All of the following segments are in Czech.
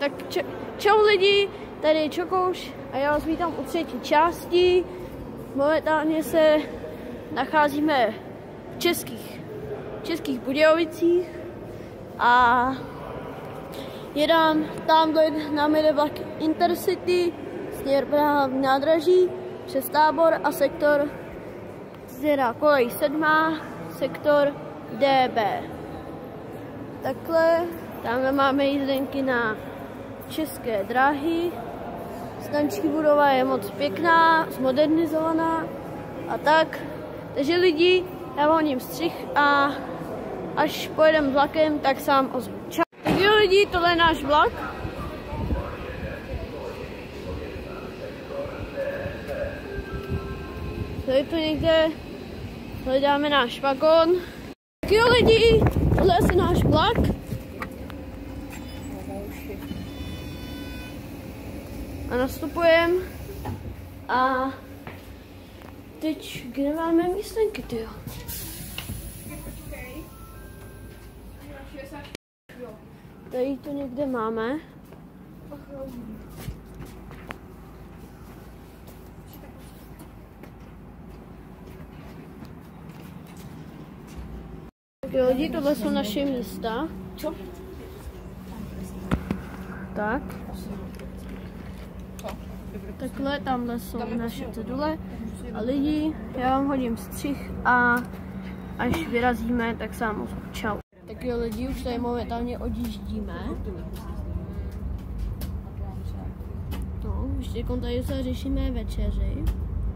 Tak čau lidi, tady je Čokouš a já vás vítám u třetí části. Momentálně se nacházíme v Českých Budějovicích a jedám tamhle, nám jede vlak Intercity, směr Praha nádraží, přes Tábor a sektor kolej 7, sektor DB. Takhle, tamhle máme jízdenky na České dráhy. Staniční budova je moc pěkná, zmodernizovaná a tak. Takže lidi, já vám hodím střih a až pojedeme vlakem, tak se vám ozvu. Čau. Takže lidi, tohle je náš vlak. Tady tu někde hledáme náš vagon. Tak jo lidi, tohle je náš vlak. A nastupujeme. A teď kde máme místenky, tyjo? Tady to někde máme. Tak jo, lidi, tohle jsou naše místa. Čo? Tak. Takhle, tamhle jsou naše cedule. A lidi, já vám hodím střih a až vyrazíme, tak se vám ozvu. Čau. Tak jo lidi, už tady momentálně odjíždíme. No, ještě tady se řešíme večeři.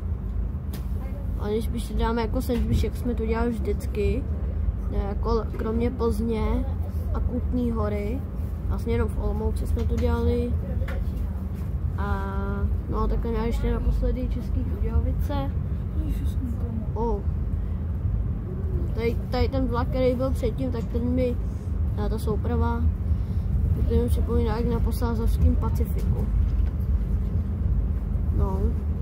A než si dáme jako sandwich, jak jsme to dělali vždycky. Jako kromě Plzně a Kutní Hory. Vlastně jenom v Olomouci jsme to dělali. A no, takhle já ještě naposledy Český Budějovice. Tady ten vlak, který byl předtím, tak ten mi, ta souprava, který mi připomíná jak na Posázavském Pacifiku. No.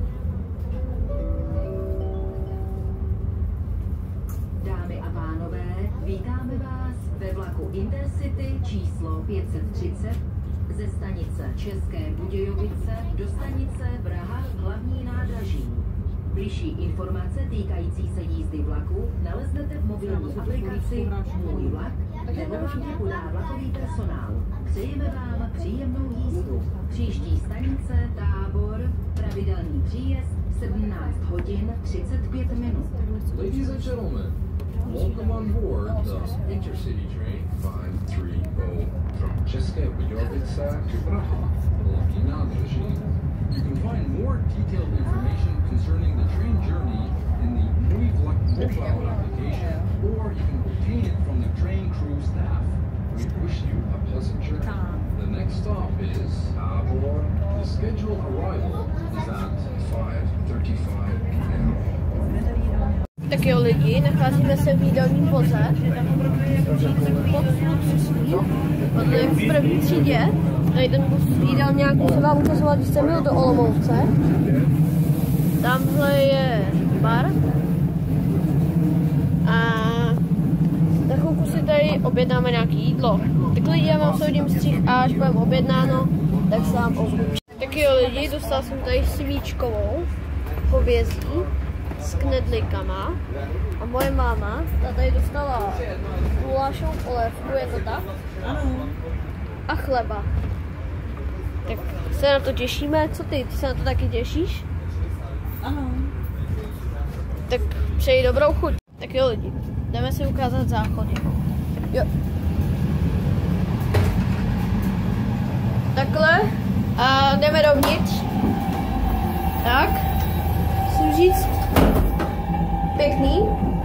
Dámy a pánové, vítáme vás ve vlaku Intercity číslo 530 ze stanice České Budějovice do stanice Praha hlavní nádraží. Bližší informace týkající se jízdy vlaku naleznete v mobilní aplikaci Můj vlak, nebo vám ji podá vlakový personál. Přejeme vám příjemnou jízdu. Příští stanice Tábor, pravidelný příjezd 17 hodin 35 minut. Ladies and gentlemen, welcome on board the Intercity train 530 from České Budějovice to Praha, hlavní nádraží. You can find more detailed information concerning the train journey in the Můj vlak mobile application, or you can obtain it from the train crew staff. We wish you a pleasant journey. The next stop is Tábor. The scheduled arrival is at 5:35 p.m. Tak jo lidi, nacházíme se v jídelním voze. Tady je v první třídě. Tady ten bus jídelňák se vám ukazoval, když jsem byl do Olomouce. Tamhle je bar. A za chvilku si tady objednáme nějaké jídlo. Tak lidi, já vám soudím střih a až budeme objednáno, tak se vám ozvu. Tak jo lidi, dostal jsem tady svíčkovou hovězí s knedlíkama a moje máma, ta tady dostala gulášovou polévku, je to tak? Ano. A chleba. Tak se na to těšíme, co ty? Ty se na to taky těšíš? Ano. Tak přeji dobrou chuť. Tak jo lidi, jdeme si ukázat záchody. Jo. Takhle a jdeme dovnitř. Tak. Musím říct, pěkný.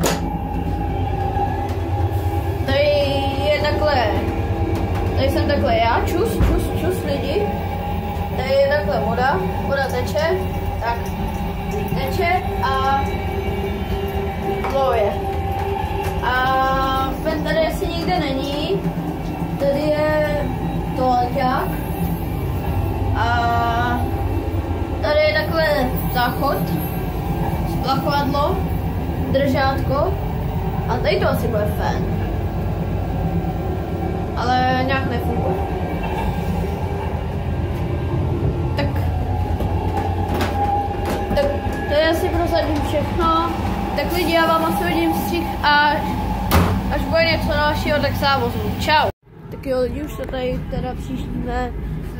Tady je takhle, tady jsem takhle já, čus lidi. Tady je takhle voda teče, tak teče a plouje. A tady asi nikde není, tady je toaleťák a tady je takhle záchod. Splachovadlo, držátko a tady to asi bude fén. Ale nějak nefunguje. prozradím všechno. Tak lidi, já vám asi hodím střih a až bude něco dalšího, tak se vám ozvu. Čau. Tak jo lidi, už se tady teda přijíždíme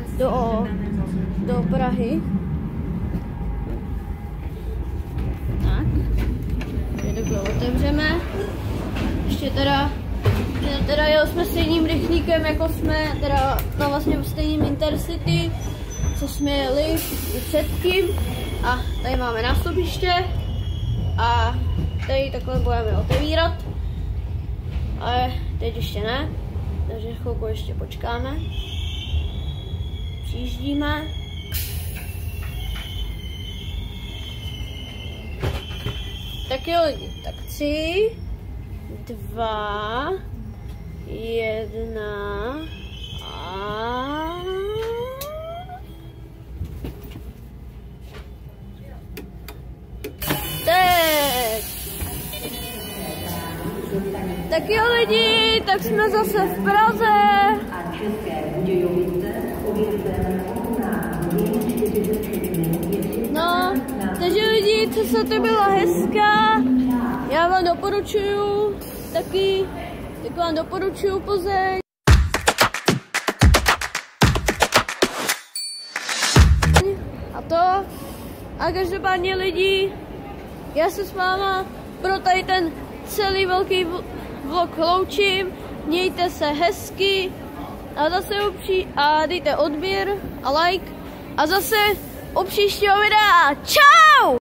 do Prahy. Tak. Takhle otevřeme. Ještě teda jeli jsme stejným rychlíkem, jako jsme teda na vlastně stejným Intercity, co jsme jeli předtím. A tady máme nástupiště a tady takhle budeme otevírat, ale teď ještě ne, takže chvilku ještě počkáme. Přijíždíme. Tak jo lidi, tak 3, 2, 1 a... teď! Tak jo lidi, tak jsme zase v Praze. No, takže lidi, cesta to byla hezká. Já vám doporučuju taky, tak vám doporučuju Plzeň. A každopádně lidi, já se s váma pro tady ten celý velký vlog loučím. Mějte se hezky a zase a dejte odběr a like a zase u příštího videa. Čau!